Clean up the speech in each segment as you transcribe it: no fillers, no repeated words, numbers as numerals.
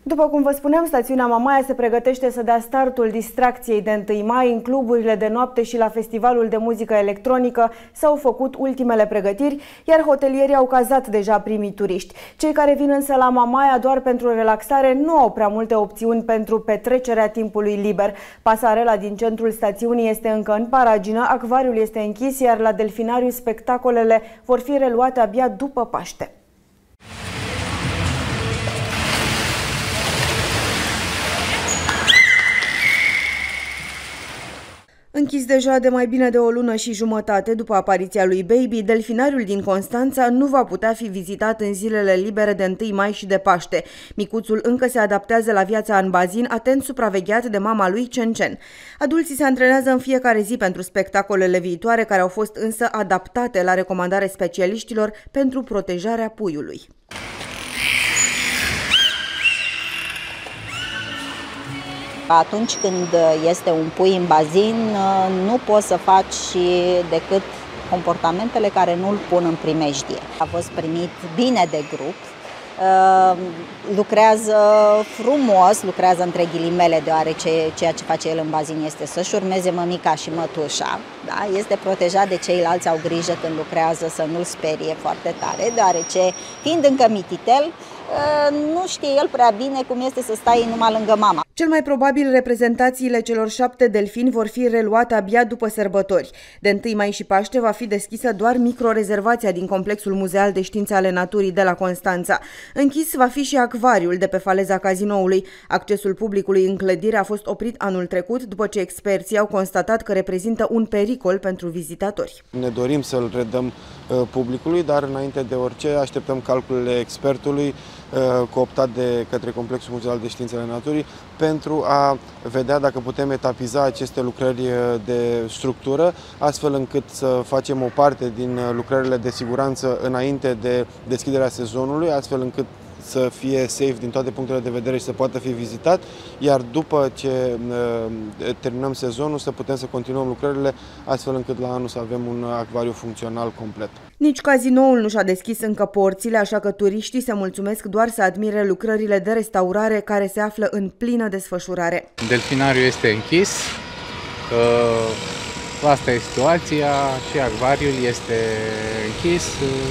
După cum vă spuneam, stațiunea Mamaia se pregătește să dea startul distracției de 1 mai în cluburile de noapte și la festivalul de muzică electronică. S-au făcut ultimele pregătiri, iar hotelierii au cazat deja primii turiști. Cei care vin însă la Mamaia doar pentru relaxare nu au prea multe opțiuni pentru petrecerea timpului liber. Pasarela din centrul stațiunii este încă în paragină, acvariul este închis, iar la delfinariu spectacolele vor fi reluate abia după Paște. Închis deja de mai bine de o lună și jumătate după apariția lui Baby, delfinariul din Constanța nu va putea fi vizitat în zilele libere de 1 mai și de Paște. Micuțul încă se adaptează la viața în bazin, atent supravegheat de mama lui Cen-Cen. Adulții se antrenează în fiecare zi pentru spectacolele viitoare, care au fost însă adaptate la recomandare specialiștilor pentru protejarea puiului. Atunci când este un pui în bazin, nu poți să faci decât comportamentele care nu îl pun în primejdie. A fost primit bine de grup, lucrează frumos, lucrează între ghilimele, deoarece ceea ce face el în bazin este să-și urmeze mămica și mătușa. Da? Este protejat de ceilalți, au grijă când lucrează să nu-l sperie foarte tare, deoarece, fiind încă mititel, nu știe el prea bine cum este să stai numai lângă mama. Cel mai probabil reprezentațiile celor 7 delfini vor fi reluate abia după sărbători. De 1 mai și Paște va fi deschisă doar microrezervația din complexul muzeal de științe ale naturii de la Constanța. Închis va fi și acvariul de pe faleza cazinoului. Accesul publicului în clădire a fost oprit anul trecut după ce experții au constatat că reprezintă un pericol pentru vizitatori. Ne dorim să-l redăm publicului, dar înainte de orice așteptăm calculele expertului cooptat de către Complexul Muzeal de Științe ale Naturii pentru a vedea dacă putem etapiza aceste lucrări de structură, astfel încât să facem o parte din lucrările de siguranță înainte de deschiderea sezonului, astfel încât să fie safe din toate punctele de vedere și să poată fi vizitat, iar după ce terminăm sezonul să putem să continuăm lucrările, astfel încât la anul să avem un acvariu funcțional complet. Nici cazinoul nu și-a deschis încă porțile, așa că turiștii se mulțumesc doar să admire lucrările de restaurare care se află în plină desfășurare. Delfinariul este închis, asta e situația, și acvariul este închis,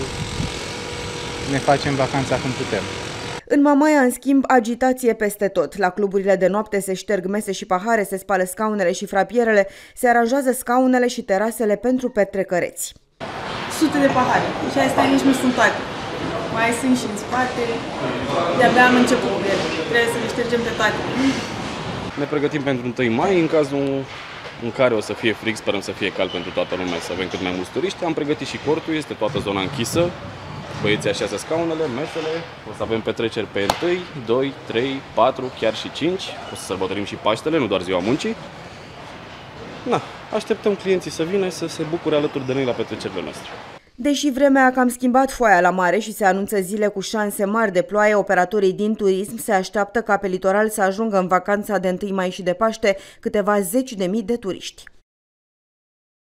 ne facem vacanța când putem. În Mamaia, în schimb, agitație peste tot. La cluburile de noapte se șterg mese și pahare, se spală scaunele și frapierele, se aranjează scaunele și terasele pentru petrecăreți. Sute de pahare. Și astea nici nu sunt toate. Mai sunt și în spate. De-abia am început cu ele. Trebuie să le ștergem pe toate. Ne pregătim pentru 1 mai, în cazul în care o să fie frig, sperăm să fie cald pentru toată lumea, să avem cât mai mulți turiști. Am pregătit și cortul, este toată zona închisă. Băieții așează scaunele, mesele, o să avem petreceri pe 1, 2, 3, 4, chiar și 5. O să sărbătorim și Paștele, nu doar ziua muncii. Așteptăm clienții să vină să se bucure alături de noi la petrecerile noastre. Deși vremea a cam schimbat foaia la mare și se anunță zile cu șanse mari de ploaie, operatorii din turism se așteaptă ca pe litoral să ajungă în vacanța de 1 mai și de Paște câteva 10.000 de turiști.